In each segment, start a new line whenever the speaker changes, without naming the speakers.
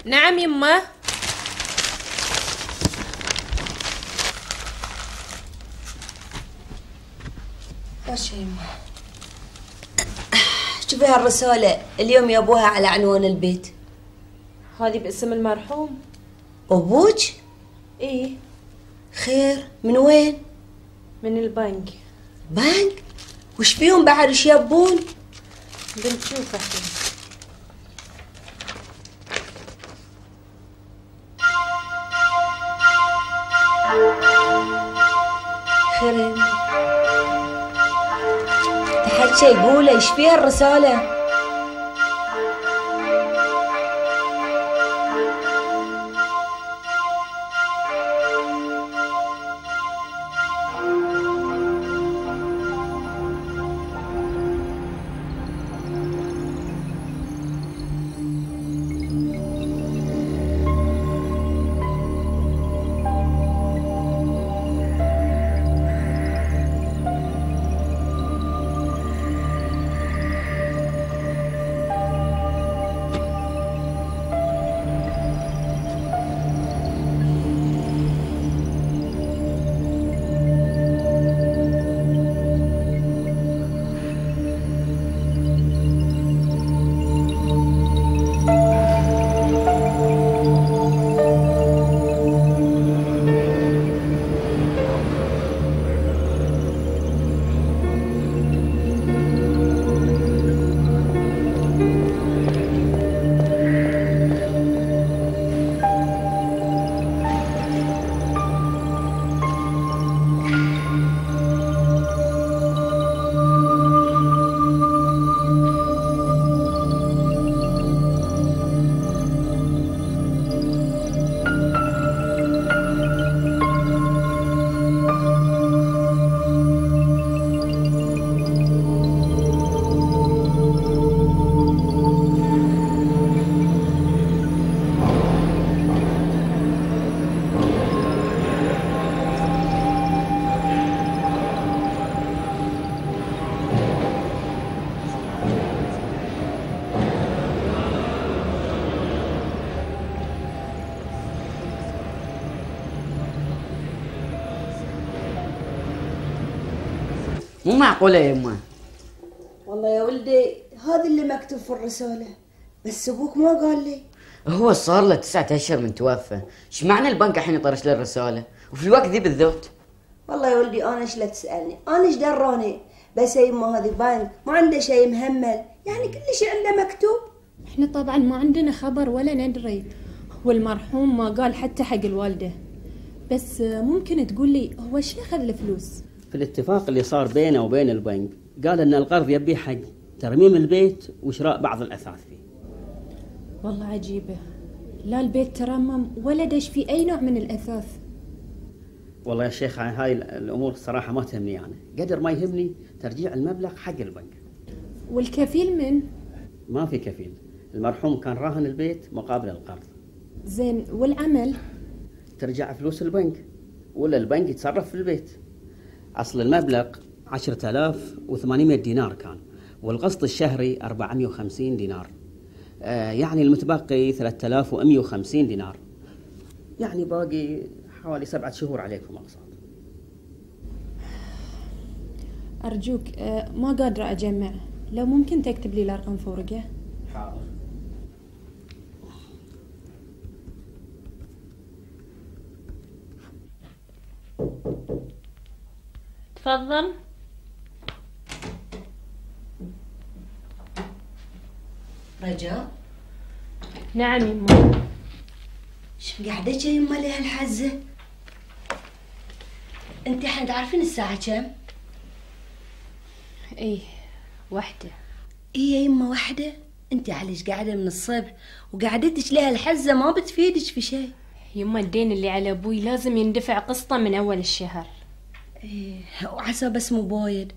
نعم يمه.
ايش يمه؟ شوفي هالرسالة اليوم يابوها على عنوان البيت.
هذه باسم المرحوم.
أبوك؟
ايه.
خير من وين؟
من البنك.
بنك؟ وش فيهم بعد وش يبون؟
بنشوف الحين.
خير يمه؟ تحكي يقول ايش فيها الرسالة؟
مو معقولة يا يمه.
والله يا ولدي هذا اللي مكتوب في الرسالة، بس ابوك ما قال لي.
هو صار له 9 أشهر من توفى، ايش معنى البنك الحين يطرش له الرسالة وفي الوقت ذي بالذات؟
والله يا ولدي انا ايش لا تسألني، انا ايش دراني؟ بس يا يمه هذه بنك ما عنده شيء مهمل، يعني كل شيء عنده مكتوب.
احنا طبعا ما عندنا خبر ولا ندري، والمرحوم ما قال حتى حق الوالدة، بس ممكن تقول لي هو ايش اخذ الفلوس؟
في الاتفاق اللي صار بينه وبين البنك قال ان القرض يبيه حق ترميم البيت وشراء بعض الاثاث فيه.
والله عجيبة، لا البيت ترمم ولا دش فيه اي نوع من الاثاث.
والله يا شيخ هاي الامور الصراحه ما تهمني، يعني قدر ما يهمني ترجيع المبلغ حق البنك.
والكفيل من؟
ما في كفيل، المرحوم كان راهن البيت مقابل القرض.
زين والعمل؟
ترجع فلوس البنك ولا البنك يتصرف في البيت. اصل المبلغ 10,800 دينار كان، والقسط الشهري 450 دينار، يعني المتبقي 3150 دينار، يعني باقي حوالي 7 شهور عليكم اقساط.
أرجوك ما قادرة أجمع، لو ممكن تكتب لي الأرقام في ورقة.
حاضر.
تفضل.
رجاء.
نعم يمه.
شو قاعدة يا يمه ليه هالحزة؟ انت احنا تعرفين الساعة كم؟
ايه 1.
ايه يا يمه 1. انت عليش قاعدة من الصبح وقعدتك ليه هالحزة ما بتفيدك في شيء.
يمه الدين اللي على ابوي لازم يندفع قسطه من اول الشهر.
ايه وعسى بس مو بوايد.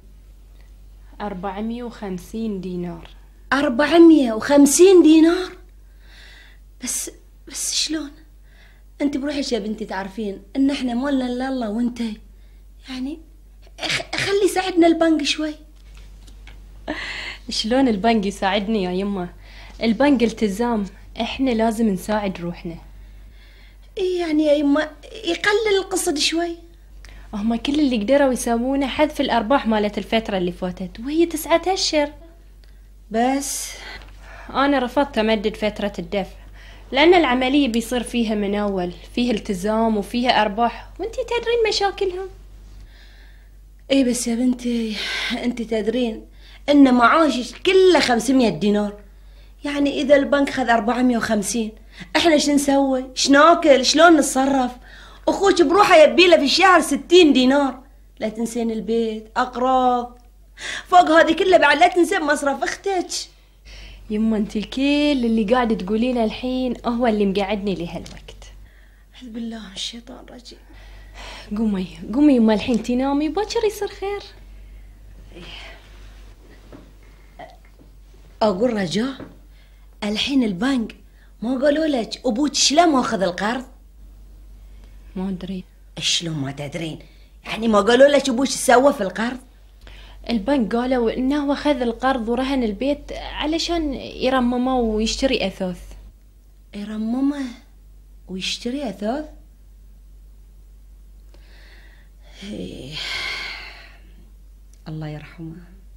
450 دينار.
450 دينار؟ بس شلون؟ انت بروحك يا بنتي تعرفين ان احنا مولنا الا الله وانتي، يعني خلي يساعدنا البنك شوي.
شلون البنك يساعدني يا يمه؟ البنك التزام، احنا لازم نساعد روحنا.
يعني يا يما يقلل القصد شوي.
هما كل اللي قدروا يسوونه حذف الأرباح مالت الفترة اللي فاتت، وهي 9 أشهر
بس
أنا رفضت أمدد فترة الدفع لأن العملية بيصير فيها من أول، فيها التزام وفيها أرباح، وانتي تدرين مشاكلهم.
ايه بس يا بنتي انت تدرين ان معاشك كله 500 دينار، يعني اذا البنك خذ 450 احنا شو نسوي؟ شناكل؟ شلون نتصرف؟ اخوك بروحه يبيله في الشهر 60 دينار. لا تنسين البيت، اقراض، فوق هذه كلها بعد لا تنسين مصرف اختك.
يما انتي كل اللي قاعدة تقولينه الحين هو اللي مقعدني لهالوقت.
أعوذ بالله من الشيطان الرجيم.
قومي يما الحين تنامي باكر يصير خير.
اقول رجاء الحين البنك ما قالوا لك ابوك شلون ماخذ القرض؟
ما ادري.
شلون ما تدرين؟ يعني ما قالوا لك ابوك سوى في القرض؟
البنك قالوا انه هو خذ القرض ورهن البيت علشان يرممه ويشتري اثاث.
يرممه ويشتري اثاث؟ الله يرحمه.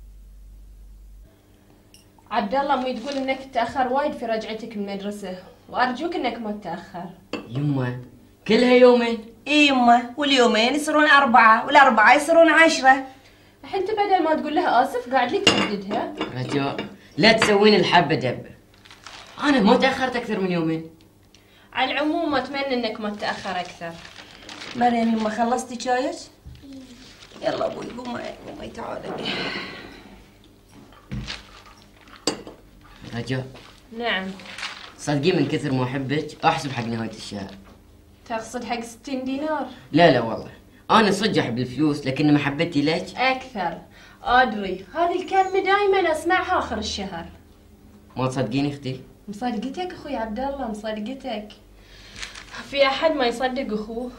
عبد الله مو تقول انك تاخر وايد في رجعتك من المدرسه، وارجوك انك ما تتاخر.
يما كلها يومين.
اي يمه، واليومين يصيرون 4، والأربعة يصيرون 10.
انت بدل ما تقول لها اسف قاعد لي تهددها.
رجاء لا تسوين الحبه دبه، انا ما تاخرت اكثر من يومين.
على العموم اتمنى انك ما تتاخر اكثر.
مريم يمه خلصتي شايك؟ يلا ابوي قومي تعالي.
رجاء.
نعم.
صدقي من كثر ما احبك احسب حق نهايه الشهر.
تقصد حق 60 دينار؟
لا والله انا صدق احب الفلوس، لكن محبتي لك
اكثر. ادري هذه الكلمه دائما اسمعها اخر الشهر.
ما تصدقيني اختي؟
مصدقتك اخوي عبد الله، مصدقتك. في احد ما يصدق اخوه؟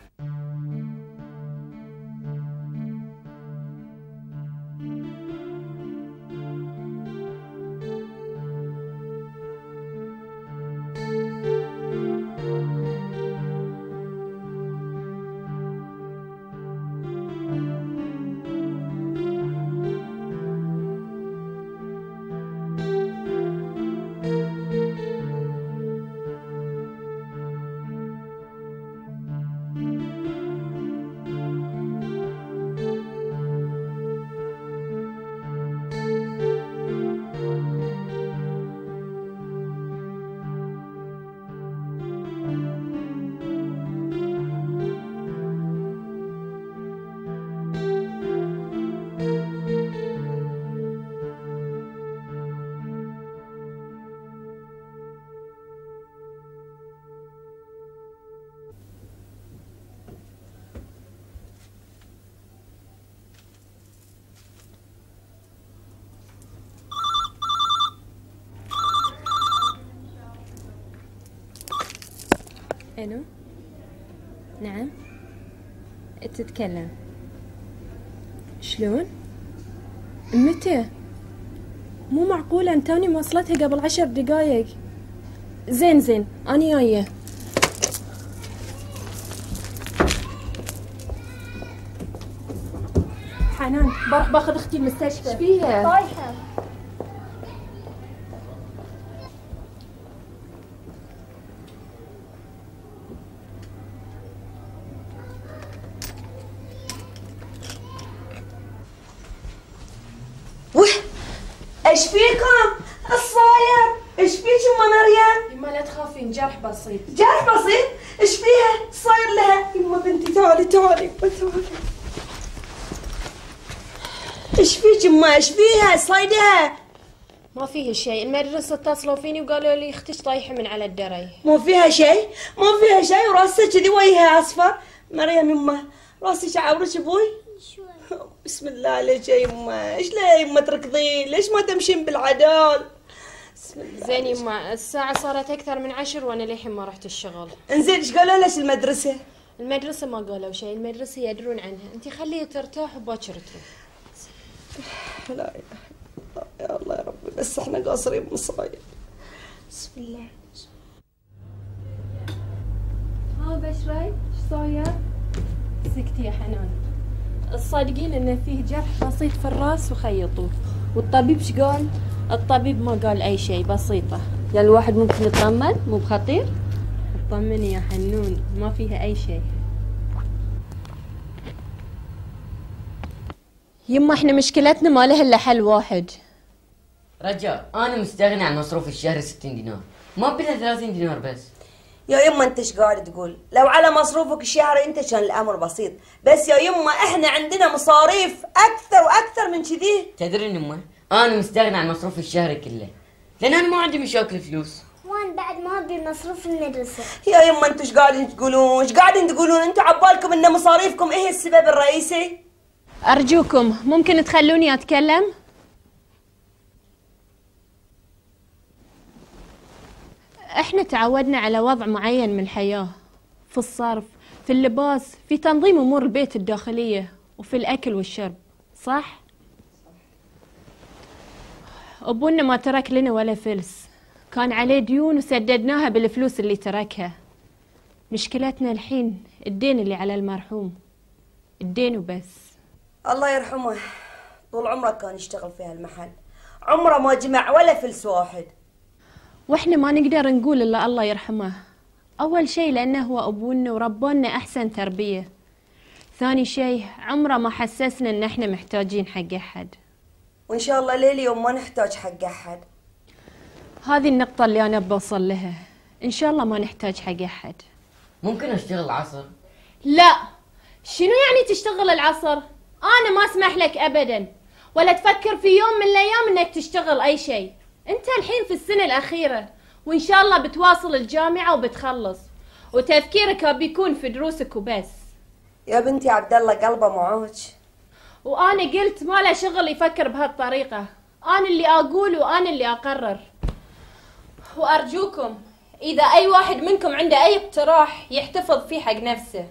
الو. نعم. تتكلم. شلون؟ متى؟ مو معقولة، انت توني موصلتها قبل 10 دقايق. زين اني جاية. حنان بروح باخذ اختي المستشفى. ايش فيها؟ طايحة.
ايش فيكم؟ الصاير؟ ايش فيك يما مريم؟
يما لا تخافين، جرح بسيط.
جرح بسيط؟ ايش فيها؟ صاير لها؟ يما بنتي تعالي تعالي تعالي. ايش فيك يما؟ ايش فيها؟ صايدها؟
ما فيه شيء، المدرسة اتصلوا فيني وقالوا لي اختك طايحة من على الدري.
ما فيها شيء؟ ما فيها شيء وراسك كذي وجهها اصفر؟ مريم يما راسك عورك ابوي؟ بسم الله عليك يا يما، ايش لا يا يما تركضين؟ ليش ما تمشين بالعدال؟ بسم الله.
زين يما الساعة صارت أكثر من 10 وأنا للحين ما رحت الشغل.
انزين ايش قالوا لك المدرسة؟
المدرسة ما قالوا شيء، المدرسة يدرون عنها، أنت خليها ترتاح وباكر تروح.
لا إله إلا الله، يا الله يا ربي، بس احنا قاصرين مصايب. بسم الله.
ها بشري ايش صاير؟ سكتي يا حنان. الصادقين ان فيه جرح بسيط في الراس وخيطوه. والطبيب ايش قال؟ الطبيب ما قال اي شيء، بسيطة.
يعني الواحد ممكن يطمن؟ مو بخطير؟
اطمني يا حنون، ما فيها اي شيء. يما احنا مشكلتنا ما لها الا حل واحد.
رجاء انا مستغني عن مصروف الشهر 60 دينار، ما بلا 30 دينار بس.
يا يما انت ايش قاعد تقول؟ لو على مصروفك الشهري انت كان الامر بسيط، بس يا يما احنا عندنا مصاريف اكثر واكثر من كذي.
تدرين يما انا مستغني عن مصروف الشهر كله، لان انا ما عندي مشاكل فلوس.
وان بعد ما ابي مصروف المدرسة.
يا يما انتوا ايش قاعدين تقولون؟ ايش قاعدين تقولون؟ انتوا عبالكم ان مصاريفكم ايه السبب الرئيسي؟
ارجوكم ممكن تخلوني اتكلم؟ احنا تعودنا على وضع معين من الحياة، في الصرف، في اللباس، في تنظيم امور البيت الداخلية، وفي الاكل والشرب، صح؟ ابونا ما ترك لنا ولا فلس، كان عليه ديون وسددناها بالفلوس اللي تركها. مشكلتنا الحين الدين اللي على المرحوم، الدين وبس.
الله يرحمه، طول عمره كان يشتغل في هالمحل، عمره ما جمع ولا فلس واحد.
واحنا ما نقدر نقول الا الله يرحمه. اول شيء لانه هو ابونا وربونا احسن تربية. ثاني شيء عمره ما حسسنا ان احنا محتاجين حق احد،
وان شاء الله ليل يوم ما نحتاج حق احد.
هذه النقطة اللي انا بوصل لها، ان شاء الله ما نحتاج حق احد.
ممكن اشتغل العصر؟
لا، شنو يعني تشتغل العصر؟ انا ما اسمح لك ابدا، ولا تفكر في يوم من الايام انك تشتغل اي شيء. انت الحين في السنة الاخيرة، وان شاء الله بتواصل الجامعة وبتخلص، وتفكيرك بيكون في دروسك وبس.
يا بنتي عبد الله قلبه معوج.
وانا قلت ما له شغل يفكر بهالطريقة، انا اللي اقول وانا اللي اقرر. وارجوكم اذا اي واحد منكم عنده اي اقتراح يحتفظ فيه حق نفسه.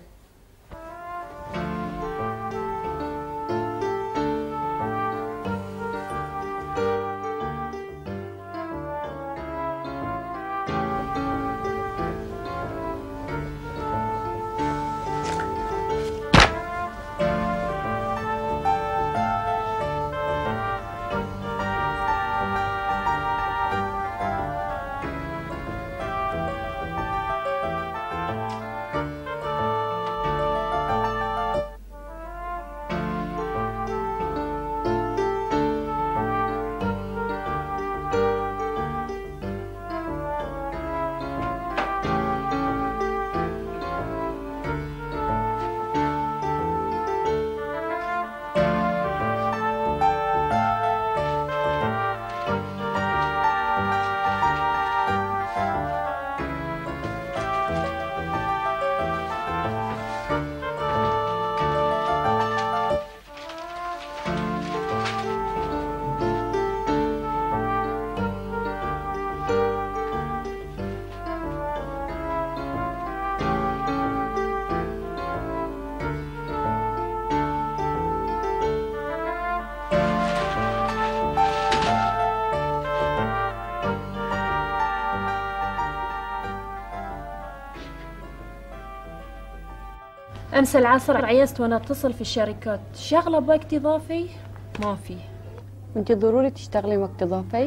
امس العصر عيست وانا اتصل في الشركات، شغله بوقت اضافي ما في.
وانت ضروري تشتغلين وقت اضافي؟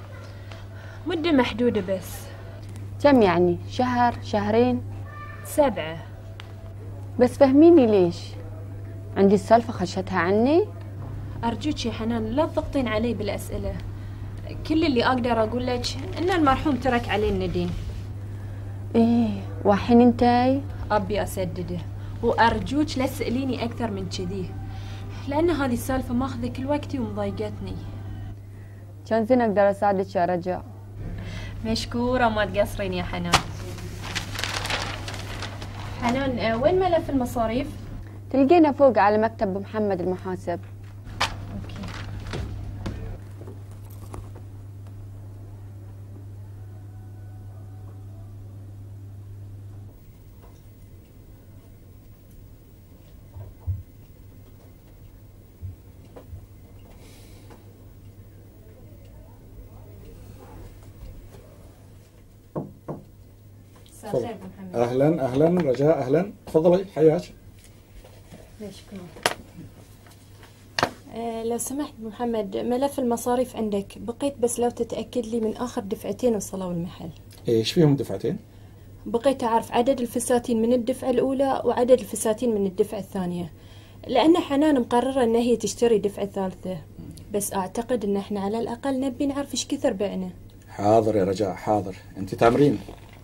مده محدوده بس.
كم يعني؟ شهر، شهرين؟
7.
بس فهميني ليش؟ عندي السالفه خشتها عني؟
ارجوك يا حنان لا تضغطين علي بالاسئله. كل اللي اقدر اقول لك ان المرحوم ترك علينا دين.
ايه والحين انتي؟
ابي اسدده، وارجوك لا تساليني اكثر من كذي، لان هذه السالفه ماخذه كل وقتي ومضايقتني.
كان زين اقدر اساعدك يا رجاء.
مشكوره ما تقصرين يا حنان. حنان وين ملف المصاريف؟
تلقينا فوق على مكتب محمد المحاسب.
اوكي.
تفضل.
خير أبو محمد.
اهلا اهلا رجاء، اهلا، تفضلي حياك.
مشكور. لو سمحت أبو محمد، ملف المصاريف عندك، بقيت بس لو تتأكد لي من آخر دفعتين وصلوا المحل.
ايش فيهم دفعتين؟
بقيت أعرف عدد الفساتين من الدفعة الأولى وعدد الفساتين من الدفعة الثانية، لأن حنان مقررة أن هي تشتري دفعة ثالثة، بس أعتقد أن احنا على الأقل نبي نعرف إيش كثر بعنا.
حاضر يا رجاء حاضر، انت تامرين.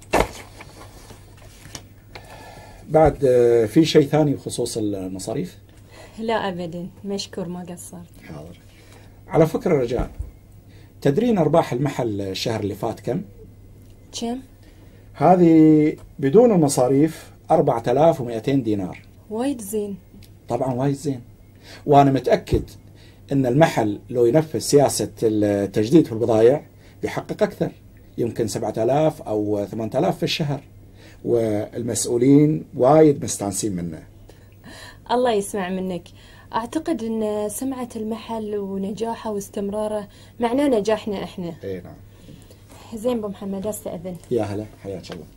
بعد في شيء ثاني بخصوص المصاريف؟
لا أبدا، مشكور ما قصرت.
حاضر. على فكرة رجاء، تدرين أرباح المحل الشهر اللي فات كم؟
كم؟
هذه بدون المصاريف 4200 دينار.
وايد زين.
طبعا وايد زين، وأنا متأكد أن المحل لو ينفذ سياسة التجديد في البضائع بيحقق أكثر، يمكن 7000 أو 8000 في الشهر، والمسؤولين وايد مستانسين منه.
الله يسمع منك. أعتقد أن سمعة المحل ونجاحه واستمراره معناه نجاحنا إحنا.
اي نعم.
زين أبو محمد، أستأذن.
يا هلا، حياك الله.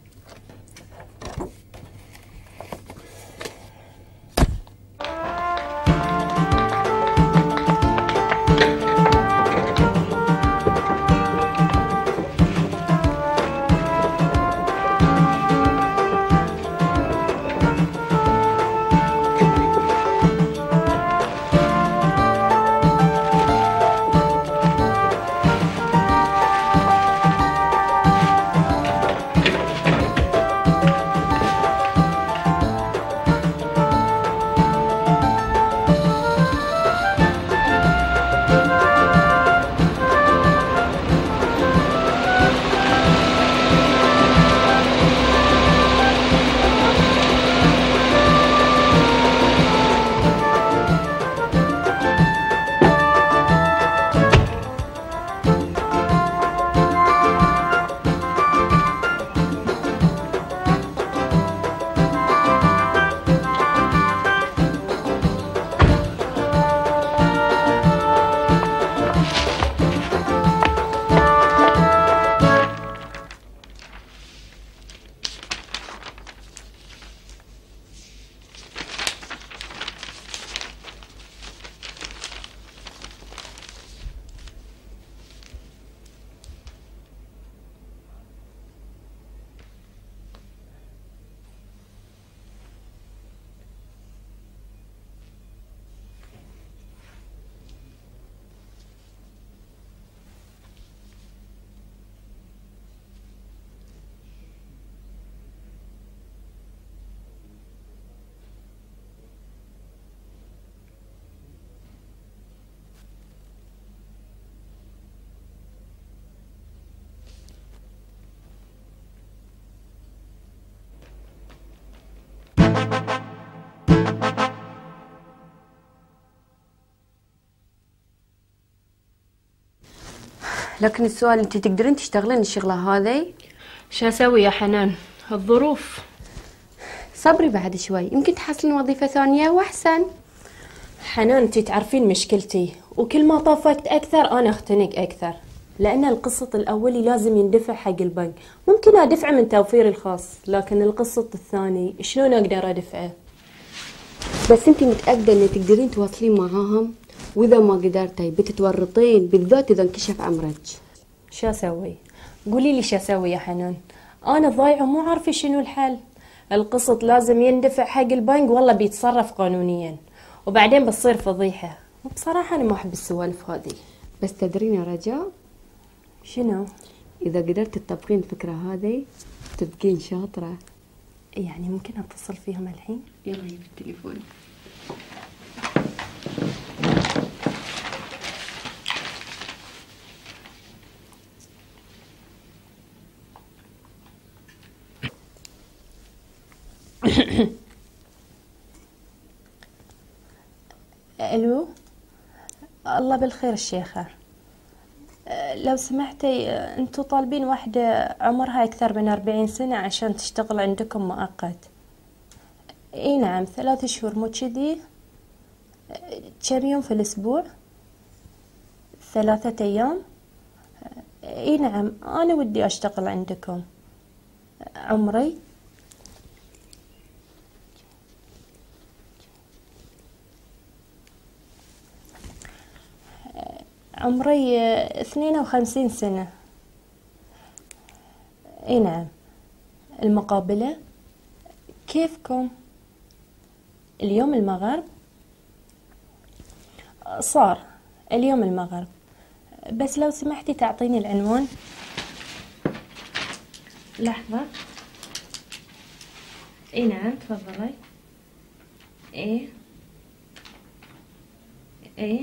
لكن السؤال، انت تقدرين تشتغلين الشغله هذي؟
شو أسوي يا حنان؟ الظروف.
صبري بعد شوي، يمكن تحصلين وظيفه ثانيه واحسن.
حنان، انتي تعرفين مشكلتي، وكل ما طاف وقت أكثر أنا أختنق أكثر، لأن القسط الأولي لازم يندفع حق البنك. ممكن أدفعه من توفيري الخاص، لكن القسط الثاني شلون أقدر أدفعه؟
بس انت متاكده ان تقدرين تواصلين معاهم؟ واذا ما قدرتي بتتورطين، بالذات اذا انكشف امرك.
شو أسوي؟ قولي لي شو أسوي يا حنان؟ أنا ضايعة ومو عارفة شنو الحل. القسط لازم يندفع حق البنك والله بيتصرف قانونيا، وبعدين بتصير فضيحة، وبصراحة أنا ما أحب السوالف هذه.
بس تدرين يا رجاء،
شنو؟
اذا قدرت تطبقين الفكره هذه تبقين شاطره.
يعني ممكن أتصل فيهم الحين؟
يلا هي في التليفون.
ألو، الله بالخير الشيخة. لو سمحتي، انتو طالبين واحدة عمرها أكثر من 40 سنة عشان تشتغل عندكم مؤقت. اي نعم، 3 شهور مو جذي؟ كم يوم في الأسبوع؟ 3 أيام؟ اي نعم، أنا ودي أشتغل عندكم. عمري عمري 52 سنة. اي نعم. المقابلة كيفكم؟ اليوم المغرب؟ صار اليوم المغرب، بس لو سمحتي تعطيني العنوان. لحظة. اي نعم تفضلي. ايه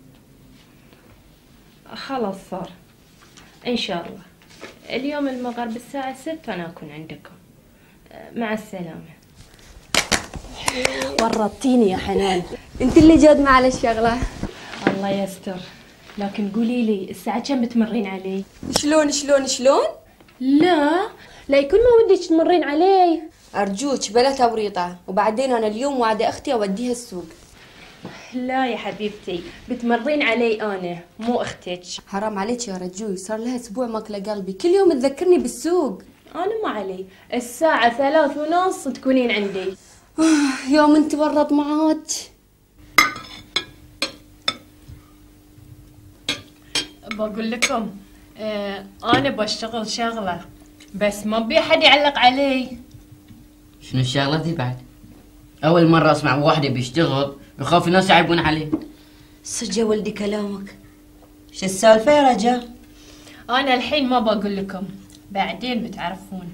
خلاص صار ان شاء الله. اليوم المغرب الساعة 6 انا اكون عندكم. مع السلامة. ورطتيني يا حنان.
انت اللي جاد على الشغله.
الله يستر. لكن قولي لي الساعة كم بتمرين علي؟
شلون؟
لا يكون ما وديش تمرين علي.
ارجوك بلا توريطه، وبعدين انا اليوم واعده اختي اوديها السوق.
لا يا حبيبتي، بتمرين علي انا مو اختك.
حرام عليك يا رجوي، صار لها اسبوع ماكله قلبي، كل يوم تذكرني بالسوق.
انا ما علي، الساعة 3:30 تكونين عندي.
يوم انت ورط معاك.
بقول لكم انا بشتغل شغلة، بس ما بي احد يعلق علي.
شنو الشغلة دي بعد؟ أول مرة أسمع واحد بيشتغل بخاف الناس يعيبون عليه.
صدق يا ولدي كلامك. شو السالفة يا رجال؟
انا الحين ما بقول لكم، بعدين بتعرفون.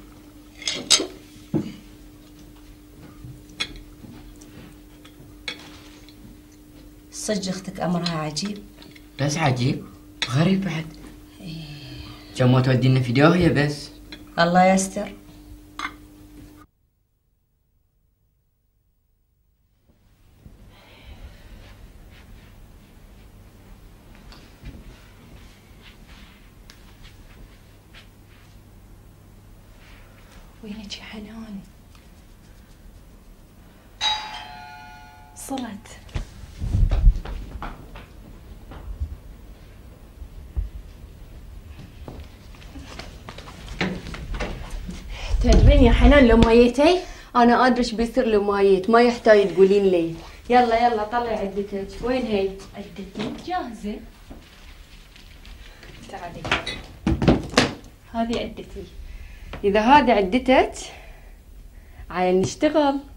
صدق اختك امرها عجيب.
بس عجيب غريب بعد. كم ما تودينا في داهية بس.
الله يستر.
وينك يا حنان؟ صلت. تدرين يا حنان لو ما جيتي؟
انا ادري ايش بيصير لو ما جيت، ما يحتاج تقولين لي. يلا طلعي عدتك. وين هي؟
عدتي جاهزة. تعالي، هذه عدتي.
اذا هذه عدتك عيل نشتغل.